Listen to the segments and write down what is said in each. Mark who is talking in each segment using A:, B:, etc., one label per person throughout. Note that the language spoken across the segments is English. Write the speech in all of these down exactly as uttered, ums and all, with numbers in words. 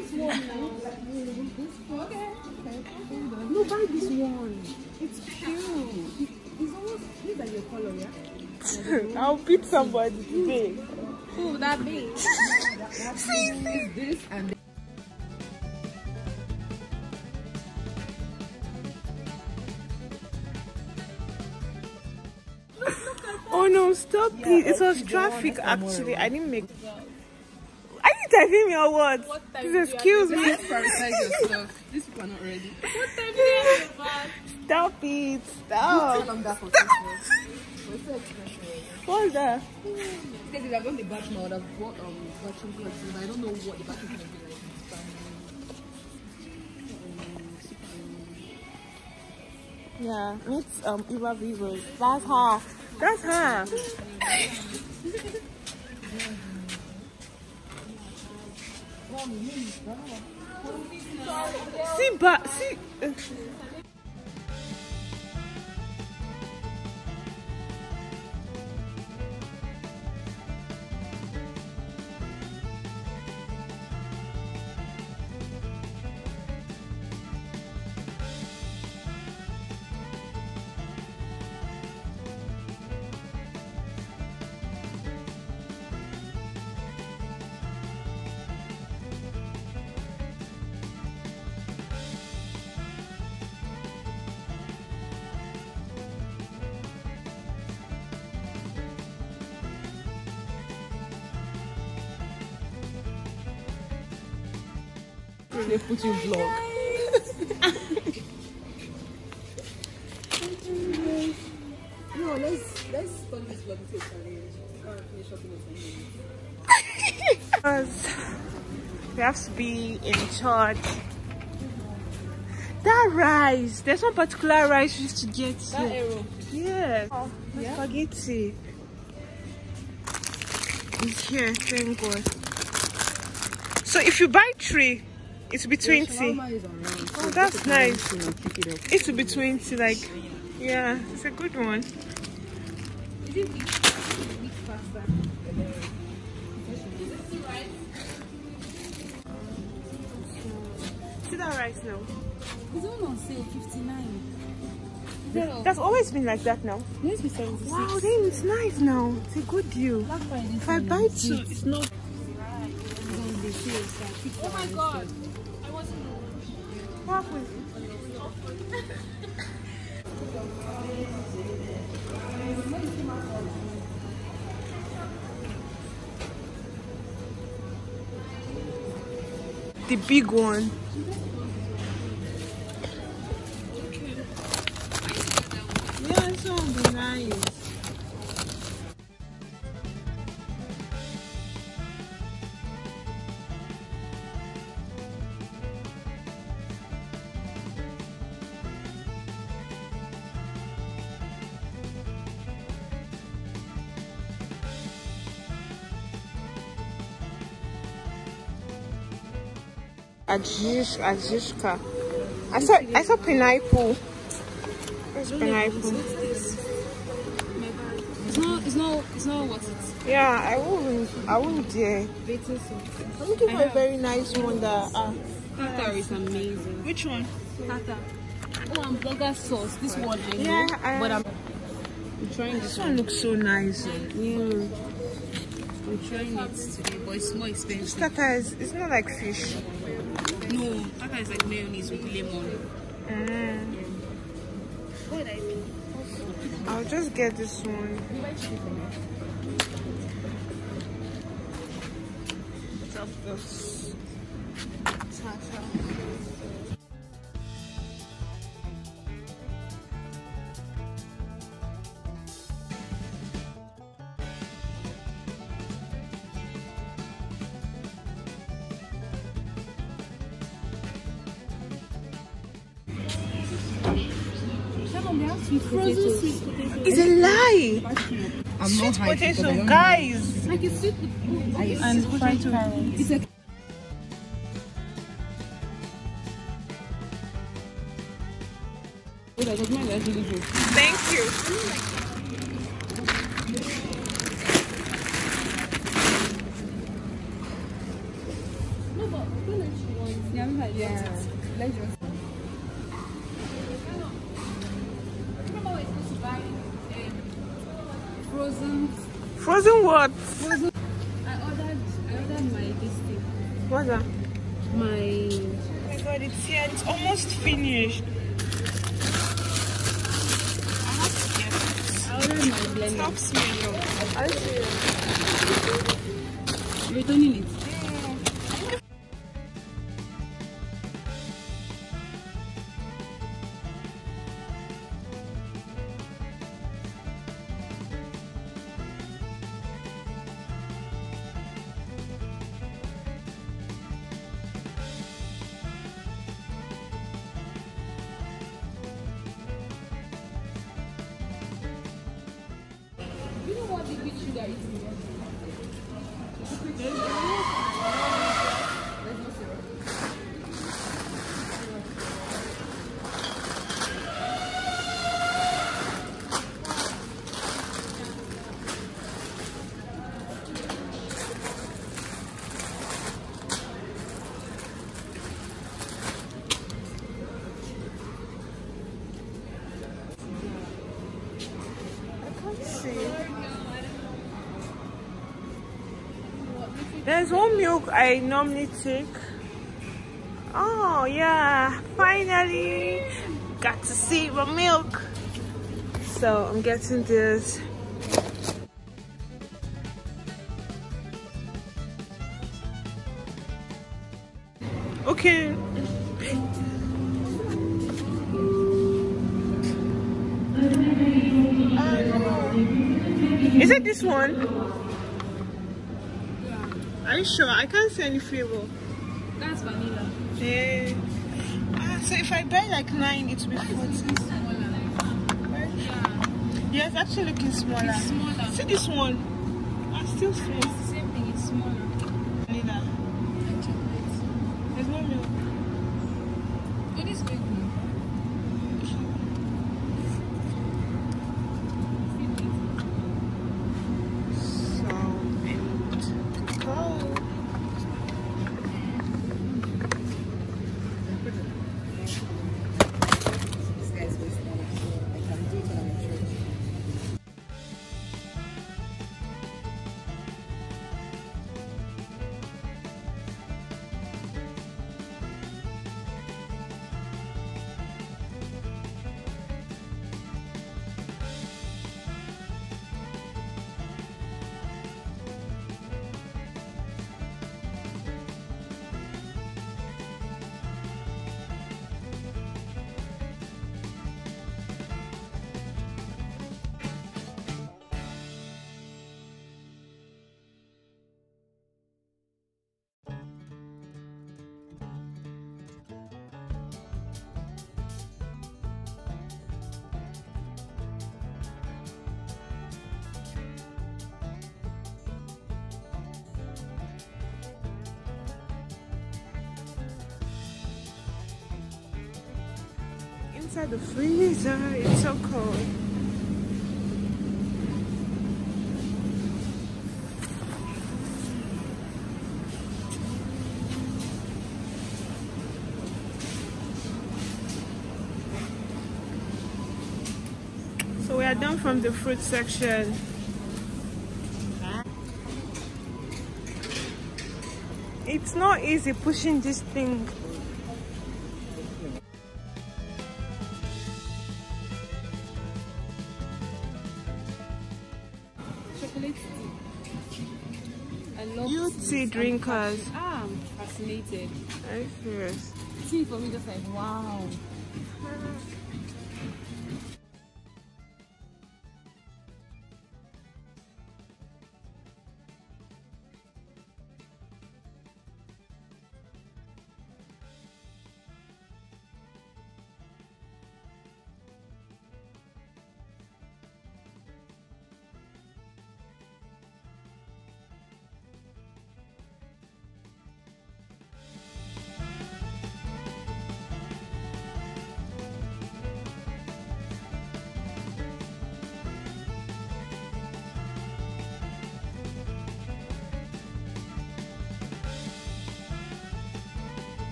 A: this one now. Okay. No, buy this one. It's cute. It's almost, these are your color, yeah?
B: I'll beat somebody today.
A: Who would that be?
B: See, see.
A: This and
B: Oh no, stop yeah, it. It was traffic actually. I didn't make. Are you typing me or what? what Please excuse me.
A: Let's prioritize your stuff. These people are not ready. What time do you have?
B: Stop it. Stop. Stop. What's that?
A: Because if I got the batch now, I would have bought um, batching collections. I don't know what the batching collection is like.
B: Yeah, it's um Eva Vivos. That's her. That's her. See, but see. Uh,
A: They put you vlog. No, let's let's turn this vlog into a challenge. We can't finish shopping in ten minutes.
B: We have to be in church. That rice, there's one particular rice we used to get.
A: That arrow.
B: Yes.
A: Oh, yeah.
B: Spaghetti. It's here, thank God. So if you buy three, it will be twenty. Oh, that's nice. It will be twenty, like, yeah, it's a good one.
A: Is it weak pasta?
B: See that rice now?
A: It's all on sale, fifty-nine.
B: That's always been like that now.
A: It used to be seventy-six.
B: Wow, then it's nice now. It's a good deal. If I buy two, it's not.
A: Oh my God. I wasn't.
B: What happened? The big one. Yeah, it's gonna be nice. Ajish, Ajishka. I saw, I saw pineapple. Where's pineapple?
A: It's not, it's not, it's not what it's.
B: Yeah, I wouldn't, I wouldn't dare. I'm looking for a very nice one that. Uh,
A: Tartar is amazing.
B: Which one?
A: Tartar. Oh, and burger sauce. This one I know,
B: yeah, I,
A: but I'm, I'm trying this,
B: this one. Looks so nice.
A: Yeah. I'm trying it today, but it's more expensive.
B: Tartar is, it's not like fish.
A: No, tartar is like mayonnaise with lemon.
B: Mm.
A: What would I do?
B: I'll just get this one. Top this. Tartar.
A: Frozen sweet potato.
B: It's a lie.
A: I'm
B: Sweet
A: not
B: potato, guys.
A: Like a sweet potato.
B: And fried carrots.
A: It's a
B: Thank you.
A: no, but I left
B: Yeah.
A: it. Let's just. Frozen.
B: Frozen what?
A: Frozen. I ordered. I ordered my this thing.
B: What's that?
A: My.
B: Oh my god, it's here. It's almost finished. I have to get it.
A: I ordered my blender.
B: Stop smelling. I see.
A: You're returning it. You know what liquid sugar is?
B: There's one milk I normally take. Oh yeah, finally got to see my milk. So I'm getting this. Okay. Is it this one? Are you sure? I can't see any flavor.
A: That's vanilla.
B: Yeah. Ah, so if I buy like nine, it will be forty. Yeah, it's actually looking smaller.
A: It's smaller.
B: See this one? Ah, still small.
A: It's the same thing, it's smaller.
B: Vanilla.
A: And chocolate.
B: There's no milk.
A: It is big now.
B: Inside the freezer, it's so cold. So we are done from the fruit section. It's not easy pushing this thing.
A: Chocolate tea. I love
B: You tea drinkers.
A: Ah, I'm fascinated.
B: Are you serious?
A: Tea for me just like wow.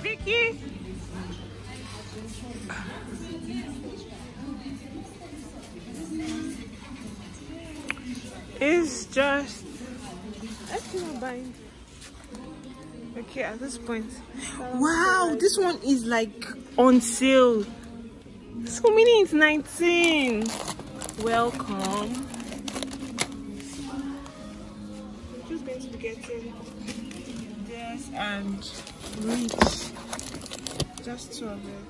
B: Vicky. It's just I feel buying. Okay, at this point. Wow, this one is like on sale. So many it's nineteen. Welcome. I'm just going to be getting this and reach. Just two of it.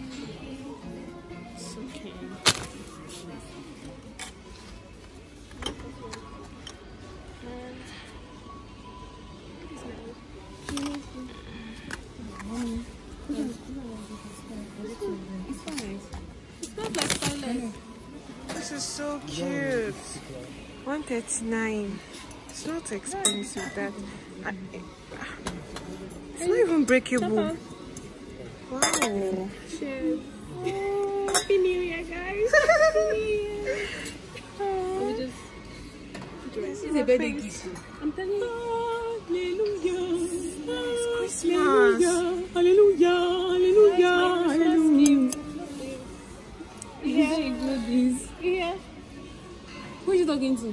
B: It's okay. It's fine. It's not like silent. This is so cute. one thirty-nine. It's not expensive. That I, it's not even breakable. Wow. Cheers. Oh, Happy New Year, guys. Happy New Year. Oh. Just, this is a birthday gift. I'm telling you. Hallelujah. It's Christmas. Hallelujah. Hallelujah. Hallelujah. Yeah. Include this. Yeah. Who are you talking to?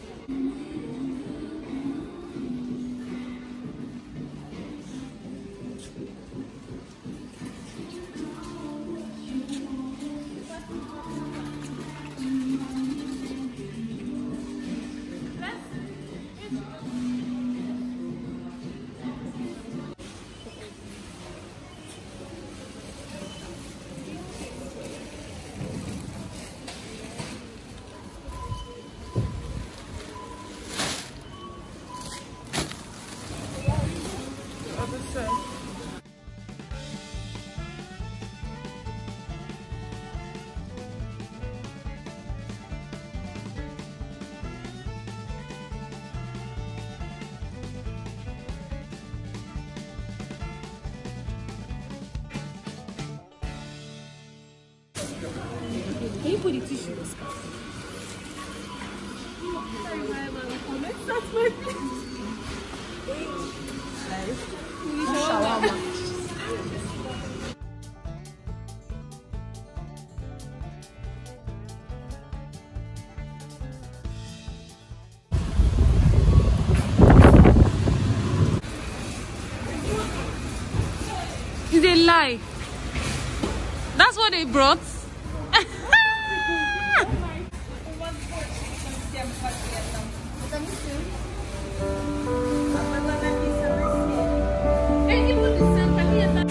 B: Can you put the tissue in the scarf? That's my place. Shawarma. It's a lie. That's what they brought. Hey, you want the same